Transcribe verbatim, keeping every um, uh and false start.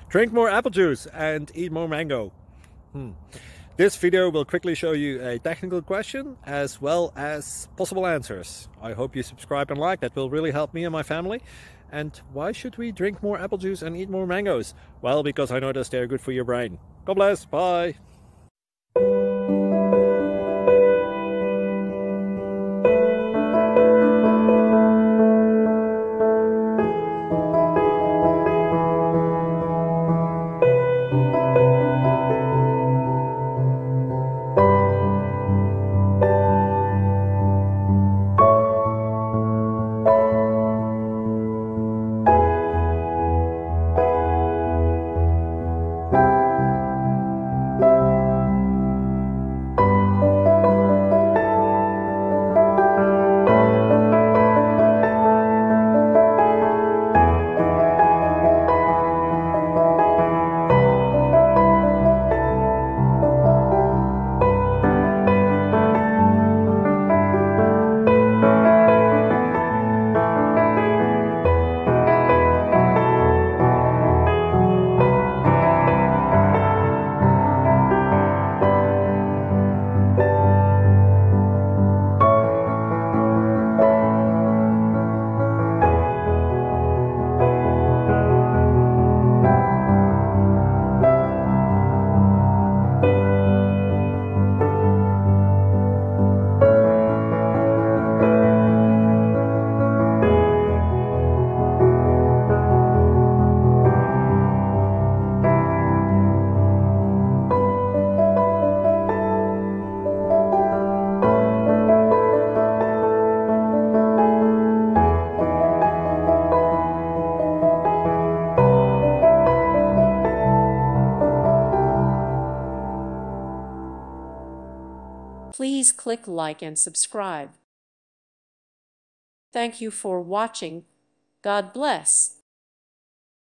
Drink more apple juice and eat more mango. Hmm. This video will quickly show you a technical question as well as possible answers. I hope you subscribe and like, that will really help me and my family. And why should we drink more apple juice and eat more mangoes? Well, because I noticed they're good for your brain. God bless, bye! Please click like and subscribe. Thank you for watching. God bless.